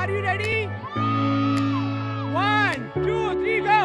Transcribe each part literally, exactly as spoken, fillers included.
Are you ready? One, two, three, go!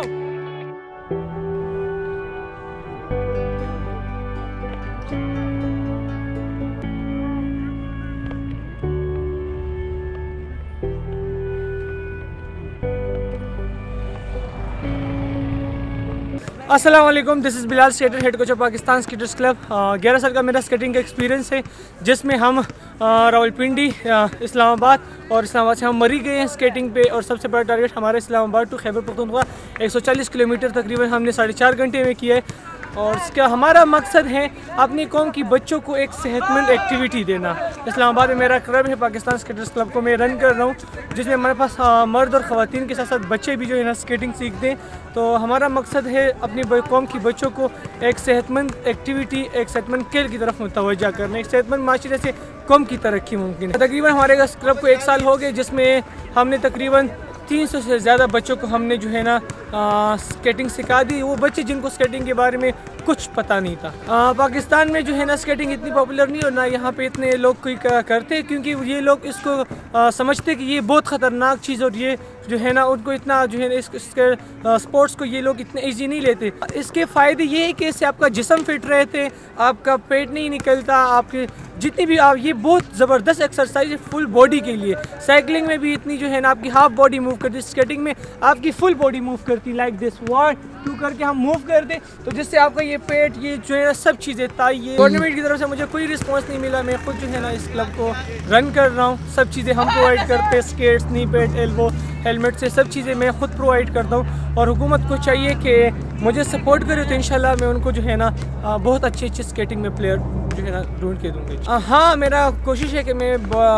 अस्सलाम वालेकुम, this is Bilal, skater head coach of Pakistan skaters club. ग्यारह साल का मेरा स्केटिंग का एक्सपीरियंस है, जिसमें हम रावलपिंडी, इस्लामाबाद और इस्लामाबाद से हम मरी गए हैं स्केटिंग पे। और सबसे बड़ा टारगेट हमारा इस्लामाबाद टू खैबर पख्तूनख्वा एक सौ चालीस किलोमीटर तकरीबन हमने साढ़े चार घंटे में किया है। और इसका हमारा मकसद है अपनी कौम की बच्चों को एक सेहतमंद एक्टिविटी देना। इस्लामाबाद में मेरा क्लब है, पाकिस्तान स्केटर्स क्लब को मैं रन कर रहा हूँ, जिसमें हमारे पास आ, मर्द और ख़वातीन के साथ साथ बच्चे भी जो है ना स्केटिंग सीखते हैं। तो हमारा मकसद है अपनी कौम की बच्चों को एक सेहतमंद एक्टिविटी, एक सेहतमंद खेल की तरफ मुतवज्जा करना। एक सेहतमंद माशरे से कौम की तरक्की मुमकिन है। तकरीबन हमारे क्लब को एक साल हो गए, जिसमें हमने तकरीबन तीन सौ से ज़्यादा बच्चों को हमने जो है ना आ, स्केटिंग सिखा दी। वो बच्चे जिनको स्केटिंग के बारे में कुछ पता नहीं था। आ, पाकिस्तान में जो है ना स्केटिंग इतनी पॉपुलर नहीं और ना यहाँ पे इतने लोग कोई करते, क्योंकि ये लोग इसको आ, समझते कि ये बहुत ख़तरनाक चीज़, और ये जो है ना उनको इतना जो है ना इस, इसके स्पोर्ट्स को ये लोग इतने ईजी नहीं लेते। इसके फ़ायदे ये है कि इससे आपका जिस्म फिट रहते, आपका पेट नहीं निकलता, आपके जितनी भी आप, ये बहुत ज़बरदस्त एक्सरसाइज है फुल बॉडी के लिए। साइकिलिंग में भी इतनी जो है ना आपकी हाफ बॉडी मूव करती है, स्केटिंग में आपकी फुल बॉडी मूव करती है। लाइक दिस वन टू करके हम मूव करते, तो जिससे आपका ये पेट, ये जो है ना सब चीज़ें ताई। ये गवर्नमेंट की तरफ से मुझे कोई रिस्पॉन्स नहीं मिला। मैं खुद जो है ना इस क्लब को रन कर रहा हूँ। सब चीज़ें हम प्रोवाइड करते हैं, skates, knee pad, elbow, helmet से सब चीज़ें मैं खुद प्रोवाइड करता हूँ। और हुकूमत को चाहिए कि मुझे सपोर्ट करे, तो इंशाल्लाह मैं उनको जो है ना बहुत अच्छे अच्छे स्केटिंग में प्लेयर जो है ना ढूंढ के दूँगी। हाँ, मेरा कोशिश है कि मैं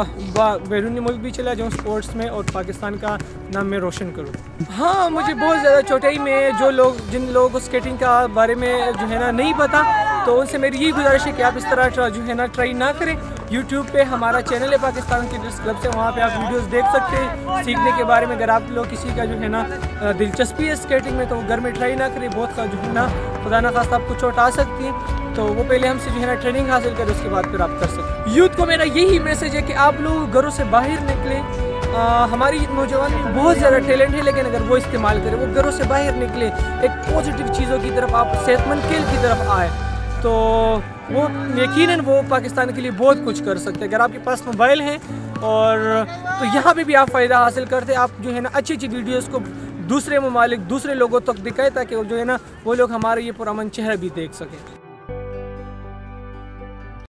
बैरूनी मुल्क भी चला जाऊँ स्पोर्ट्स में और पाकिस्तान का नाम मैं रोशन करूँ। हाँ, मुझे बहुत ज़्यादा चोटाई में जो लोग जिन लोगों को स्केटिंग का बारे में जो है ना नहीं पता, तो उनसे मेरी यही गुजारिश है कि आप इस तरह जो है ना ट्राई ना करें। यूट्यूब पे हमारा चैनल है पाकिस्तान स्केटर्स क्लब से, वहाँ पे आप वीडियोस देख सकते हैं सीखने के बारे में। अगर आप लोग किसी का जो है ना दिलचस्पी है स्केटिंग में, तो वो घर में ट्राई ना करें। बहुत जो है ना खुदा ना खास्ता आपको चोट आ सकती है, तो वो पहले हमसे जो है ना ट्रेनिंग हासिल करें, उसके बाद फिर आप कर सकते हैं। यूथ को मेरा यही मैसेज है कि आप लोग घरों से बाहर निकलें। आ, हमारी नौजवान में बहुत ज़्यादा टैलेंट है, लेकिन अगर वो इस्तेमाल करें, वो घरों से बाहर निकले, एक पॉजिटिव चीज़ों की तरफ, आप सेहतमंद खेल की तरफ आए, तो वो यकीनन वो पाकिस्तान के लिए बहुत कुछ कर सकते हैं। अगर आपके पास मोबाइल है और तो यहाँ पे भी आप फ़ायदा हासिल करते, आप जो है ना अच्छी अच्छी वीडियोस को दूसरे ममालिक, दूसरे लोगों तक दिखाए, ताकि जो है ना वो लोग हमारा ये पुरअमन चेहरा भी देख सकें।